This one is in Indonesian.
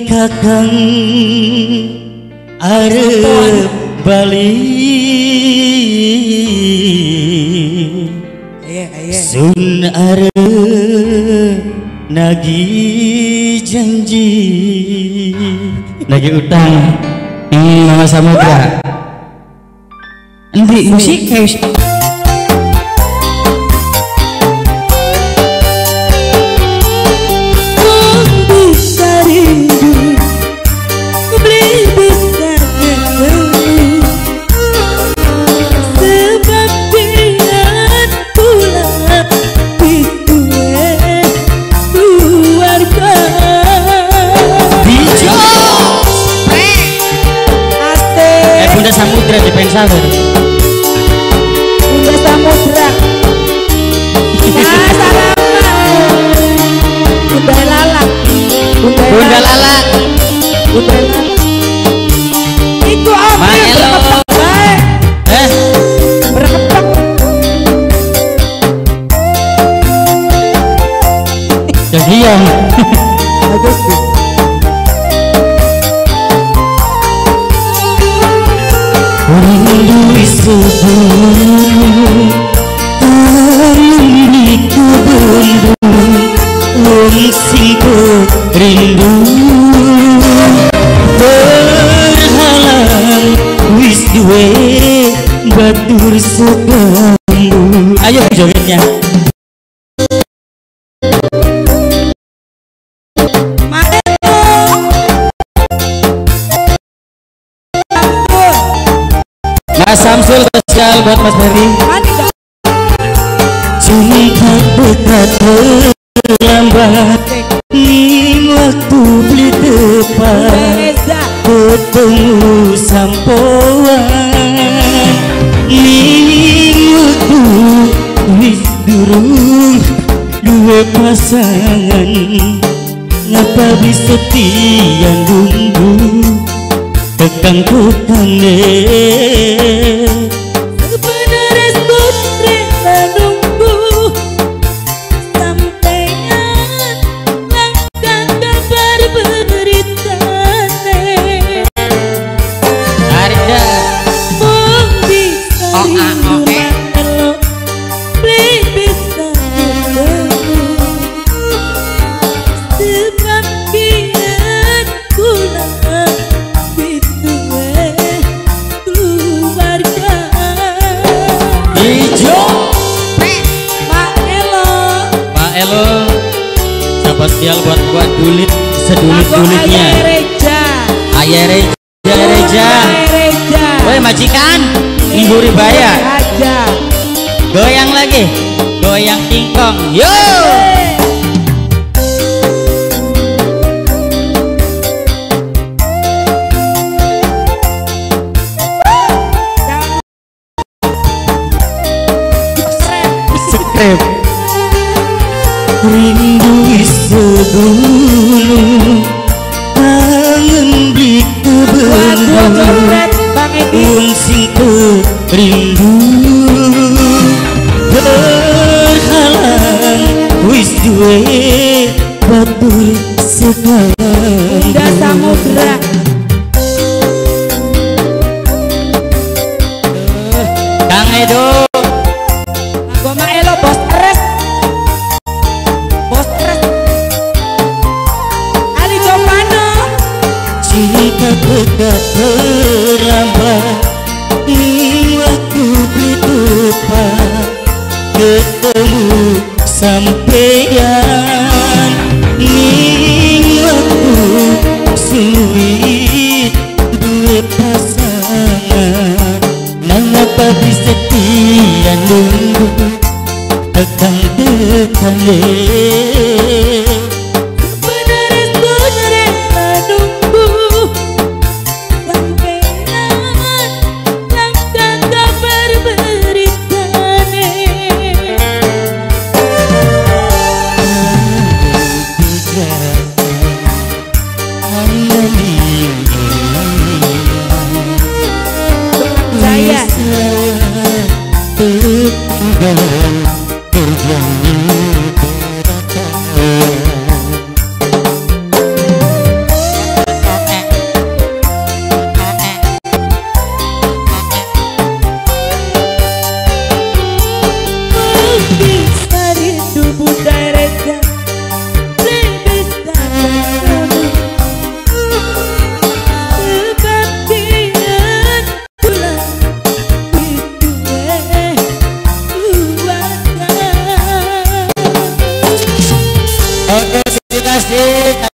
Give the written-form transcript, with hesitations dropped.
kakang arep bali sun arep nagih janji nagih utang Mama Samudra endi musik kayak Samudra di Pensawer Bunda Samudra Bunda Lala Bunda Lala itu apa berkepak berkepak jadi yang bagus sih rindu sebelum tangan kebendung wong sing rindu berhalang wis duwe batur sebandu ayo jogetnya Mas Samsul spesial buat Mas Ferry. Cinta dekat terlambat ning waktu beli tepat ketemu sampoan ning waktu wis durung dua pasangan ngapa bisa setia nunggu tekan kutane sebenarnya rela nunggu sampean langkah kabar beritane Arda mung bisa rindu beli bisa sebab kian kula spesial buat dulit sedulit-dulitnya Ayah Reja woi majikan ngiburi bayar goyang lagi goyang tingkong yo rindu sebelum tangan di kebendung wong sing rindu berhalang wis duwe batur sebandu Bunda Samudra Kang Edo Goma Elo bos tres Ali Jopano cinta dekat terlambat ning waktu ditepat ketemu sampeyan ning waktu sulit dua pasangan mengapa bisa setia nunggu tekan dekane kasih.